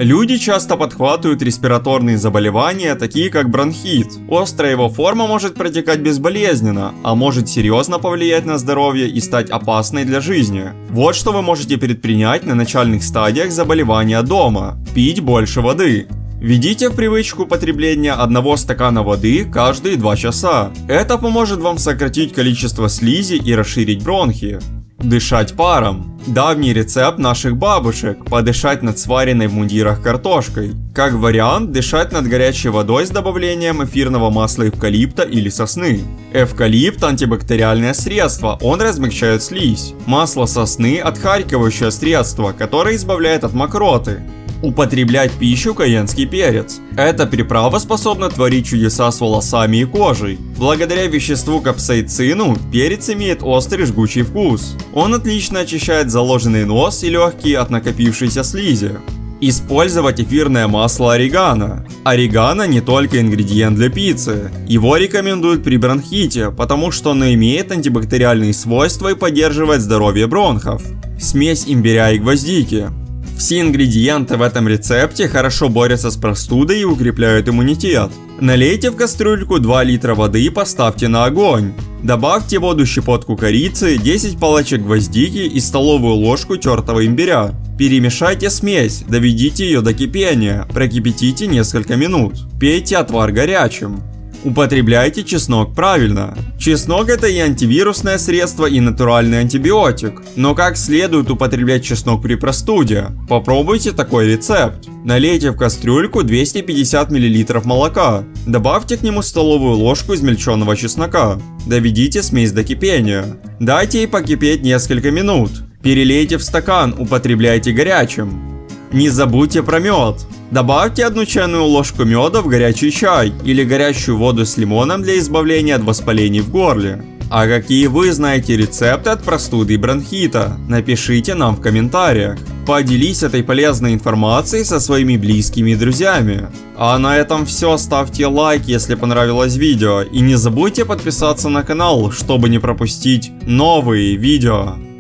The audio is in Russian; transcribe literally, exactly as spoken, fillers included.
Люди часто подхватывают респираторные заболевания, такие как бронхит. Острая его форма может протекать безболезненно, а может серьезно повлиять на здоровье и стать опасной для жизни. Вот что вы можете предпринять на начальных стадиях заболевания дома. Пить больше воды. Введите в привычку потребления одного стакана воды каждые два часа. Это поможет вам сократить количество слизи и расширить бронхи. Дышать паром. Давний рецепт наших бабушек – подышать над сваренной в мундирах картошкой. Как вариант, дышать над горячей водой с добавлением эфирного масла эвкалипта или сосны. Эвкалипт – антибактериальное средство, он размягчает слизь. Масло сосны – отхаркивающее средство, которое избавляет от мокроты. Употреблять пищу каенский перец. Эта приправа способна творить чудеса с волосами и кожей. Благодаря веществу капсаицину перец имеет острый жгучий вкус. Он отлично очищает заложенный нос и легкие от накопившейся слизи. Использовать эфирное масло орегано. Орегано не только ингредиент для пиццы. Его рекомендуют при бронхите, потому что оно имеет антибактериальные свойства и поддерживает здоровье бронхов. Смесь имбиря и гвоздики. Все ингредиенты в этом рецепте хорошо борются с простудой и укрепляют иммунитет. Налейте в кастрюльку два литра воды и поставьте на огонь. Добавьте в воду щепотку корицы, десять палочек гвоздики и столовую ложку тертого имбиря. Перемешайте смесь, доведите ее до кипения, прокипятите несколько минут. Пейте отвар горячим. Употребляйте чеснок правильно. Чеснок — это и антивирусное средство, и натуральный антибиотик. Но как следует употреблять чеснок при простуде? Попробуйте такой рецепт. Налейте в кастрюльку двести пятьдесят миллилитров молока. Добавьте к нему столовую ложку измельченного чеснока. Доведите смесь до кипения. Дайте ей покипеть несколько минут. Перелейте в стакан, употребляйте горячим. Не забудьте про мед. Добавьте одну чайную ложку меда в горячий чай или горячую воду с лимоном для избавления от воспалений в горле. А какие вы знаете рецепты от простуды и бронхита? Напишите нам в комментариях. Поделись этой полезной информацией со своими близкими и друзьями. А на этом все. Ставьте лайк, если понравилось видео. И не забудьте подписаться на канал, чтобы не пропустить новые видео.